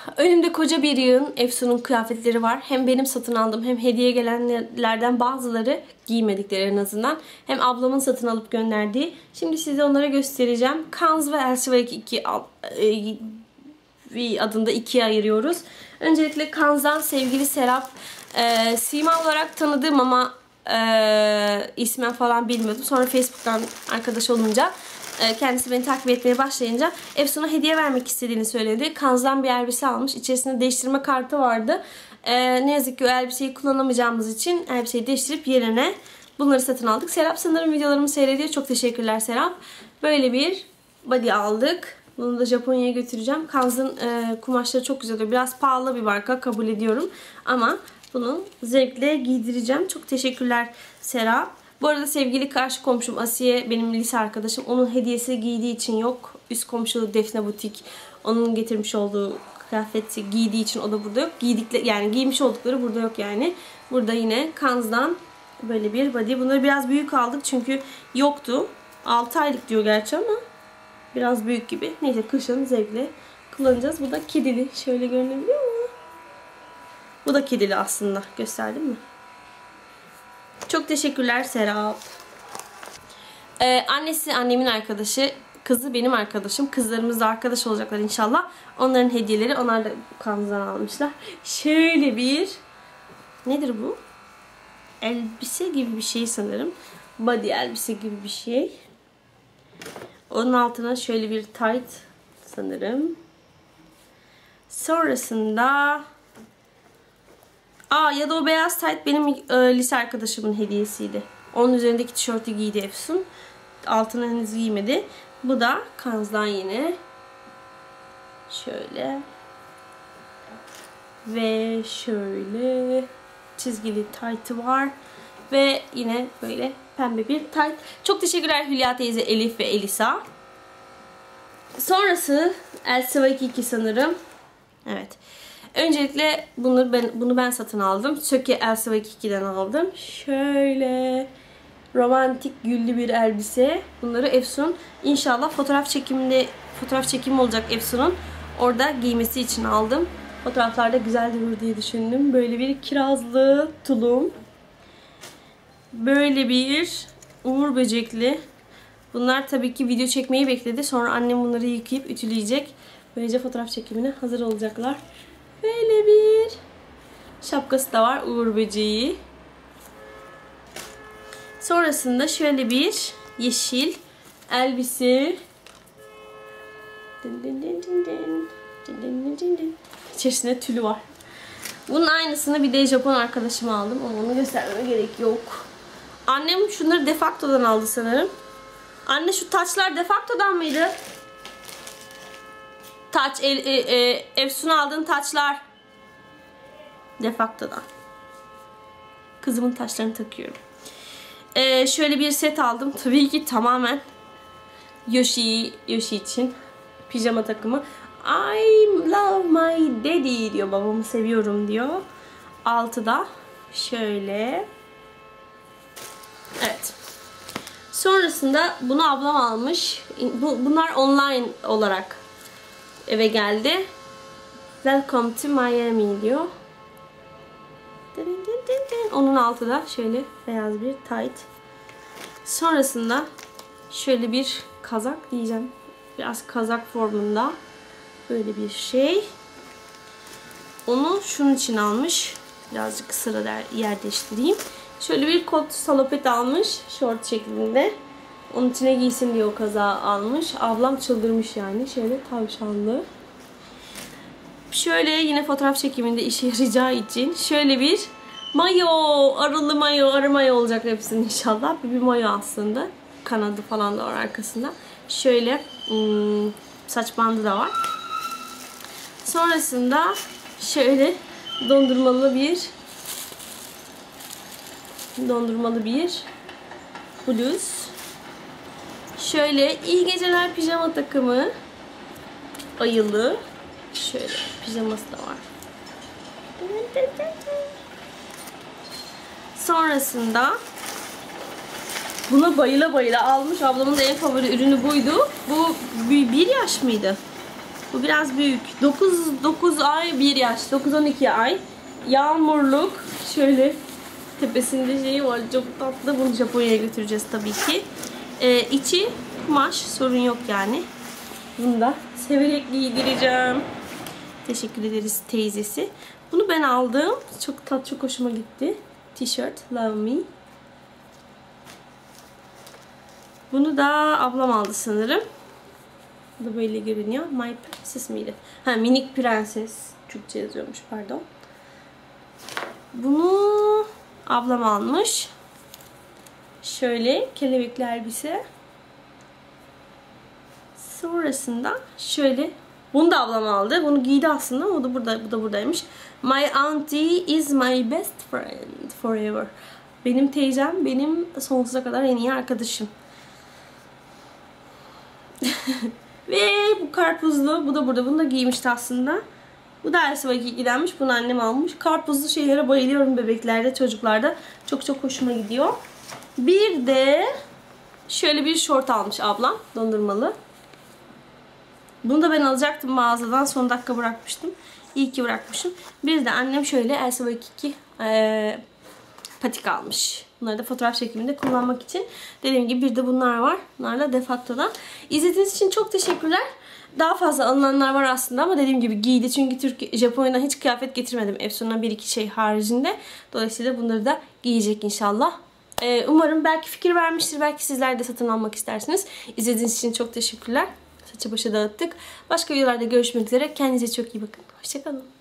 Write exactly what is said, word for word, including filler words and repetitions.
Önümde koca bir yığın Efsun'un kıyafetleri var. Hem benim satın aldığım hem hediye gelenlerden bazıları giymedikleri en azından. Hem ablamın satın alıp gönderdiği. Şimdi size onları göstereceğim. Kanz ve Elsivek iki adında ikiye ayırıyoruz. Öncelikle Kanz'dan sevgili Serap. E, sima olarak tanıdığım ama e, ismen falan bilmiyordum. Sonra Facebook'tan arkadaş olunca kendisi beni takip etmeye başlayınca Efsun'a hediye vermek istediğini söyledi. Kanz'dan bir elbise almış. İçerisinde değiştirme kartı vardı. Ee, ne yazık ki o elbiseyi kullanamayacağımız için elbiseyi değiştirip yerine bunları satın aldık. Serap sanırım videolarımı seyrediyor. Çok teşekkürler Serap. Böyle bir body aldık. Bunu da Japonya'ya götüreceğim. Kanz'ın e, kumaşları çok güzel oluyor. Biraz pahalı bir marka, kabul ediyorum. Ama bunu zevkle giydireceğim. Çok teşekkürler Serap. Bu arada sevgili karşı komşum Asiye, benim lise arkadaşım. Onun hediyesi giydiği için yok. Üst komşu Defne Butik. Onun getirmiş olduğu kıyafeti giydiği için o da burada yok. Giydikleri, yani giymiş oldukları burada yok yani. Burada yine Kanz'dan böyle bir body. Bunları biraz büyük aldık çünkü yoktu. altı aylık diyor gerçi ama biraz büyük gibi. Neyse kışın zevkle kullanacağız. Bu da kedili. Şöyle görünebiliyor mu? Bu da kedili aslında. Gösterdim mi? Çok teşekkürler Serap. Ee, annesi annemin arkadaşı, kızı benim arkadaşım. Kızlarımız da arkadaş olacaklar inşallah. Onların hediyeleri, onlar da Kanz'dan almışlar. Şöyle bir, nedir bu? Elbise gibi bir şey sanırım. Body elbise gibi bir şey. Onun altına şöyle bir tight sanırım. Sonrasında Aa ya da o beyaz tayt benim e, lise arkadaşımın hediyesiydi. Onun üzerindeki tişörtü giydi Efsun. Altına henüz giymedi. Bu da Kanz'dan yine. Şöyle. Ve şöyle çizgili taytı var. Ve yine böyle pembe bir tayt. Çok teşekkürler Hülya teyze, Elif ve Elisa. Sonrası Elsivek iki sanırım. Evet. Öncelikle bunu ben, bunu ben satın aldım. Söke Elsivek iki'den aldım. Şöyle romantik güllü bir elbise. Bunları Efsun inşallah fotoğraf çekiminde fotoğraf çekimi olacak Efsun'un. Orada giymesi için aldım. Fotoğraflarda güzel durur diye düşündüm. Böyle bir kirazlı tulum. Böyle bir uğur böcekli. Bunlar tabii ki video çekmeyi bekledi. Sonra annem bunları yıkayıp ütüleyecek. Böylece fotoğraf çekimine hazır olacaklar. Böyle bir şapkası da var, uğur böceği. Sonrasında şöyle bir yeşil elbise. İçerisinde tülü var. Bunun aynısını bir de Japon arkadaşıma aldım ama onu göstermeme gerek yok. Annem şunları Defacto'dan aldı sanırım. Anne şu taçlar Defacto'dan mıydı? Taç, el, e, e, Efsun'a aldığın taçlar Defacto'dan. Kızımın taçlarını takıyorum. Ee, şöyle bir set aldım. Tabii ki tamamen Yoshi, Yoshi için. Pijama takımı. I love my daddy diyor. Babamı seviyorum diyor. Altıda şöyle. Evet. Sonrasında bunu ablam almış. Bu, bunlar online olarak eve geldi. Welcome to Miami diyor. Onun altı da şöyle beyaz bir tight. Sonrasında şöyle bir kazak diyeceğim. Biraz kazak formunda. Böyle bir şey. Onu şunun için almış. Birazcık sıra yer değiştireyim. Şöyle bir kot salopet almış. Short şeklinde. Onun içine giysin diye o kazağı almış. Ablam çıldırmış yani. Şöyle tavşanlı. Şöyle yine fotoğraf çekiminde işe yarayacağı için şöyle bir mayo, arılı mayo, arı mayo olacak hepsinin inşallah. Bir, bir mayo aslında. Kanadı falan da var arkasında. Şöyle hmm, saç bandı da var. Sonrasında şöyle dondurmalı bir dondurmalı bir bluz. Şöyle iyi geceler pijama takımı. Ayılı. Şöyle pijaması da var. Sonrasında buna bayıla bayıla almış. Ablamın da en favori ürünü buydu. Bu bir yaş mıydı? Bu biraz büyük. dokuz dokuz ay bir yaş. dokuz on iki ay. Yağmurluk. Şöyle tepesinde şeyi var. Çok tatlı. Bunu Japonya'ya götüreceğiz tabii ki. Ee, içi kumaş. Sorun yok yani. Bunu da severek giydireceğim. Teşekkür ederiz teyzesi. Bunu ben aldım. Çok tat, çok hoşuma gitti. T-shirt. Love me. Bunu da ablam aldı sanırım. Bu da böyle görünüyor. My Princess miydi? Ha, minik prenses. Türkçe yazıyormuş, pardon. Bunu ablam almış. Şöyle kelebekli elbise. Sonrasında şöyle, bunu da ablam aldı. Bunu giydi aslında. O da burada, bu da buradaymış. My auntie is my best friend forever. Benim teyzem benim sonsuza kadar en iyi arkadaşım. Ve bu karpuzlu, bu da burada. Bunu da giymişti aslında. Bu da Elsa gidenmiş. Bunu annem almış. Karpuzlu şeylere bayılıyorum bebeklerde, çocuklarda. Çok çok hoşuma gidiyor. Bir de şöyle bir şort almış ablam. Dondurmalı. Bunu da ben alacaktım mağazadan. Son dakika bırakmıştım. İyi ki bırakmışım. Bir de annem şöyle Elsa iki e, patik almış. Bunları da fotoğraf çekiminde kullanmak için. Dediğim gibi bir de bunlar var. Bunlar da Defacto'dan. İzlediğiniz için çok teşekkürler. Daha fazla alınanlar var aslında ama dediğim gibi giydi. Çünkü Türkiye, Japonya'dan hiç kıyafet getirmedim. Efsun'a bir iki şey haricinde. Dolayısıyla bunları da giyecek inşallah. Ee, umarım belki fikir vermiştir. Belki sizler de satın almak istersiniz. İzlediğiniz için çok teşekkürler. Saçı başa dağıttık. Başka videolarda görüşmek üzere. Kendinize çok iyi bakın. Hoşçakalın.